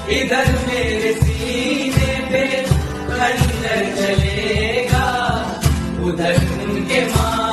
इधर मेरे सीने पे खंजर चलेगा, उधर उनके माँ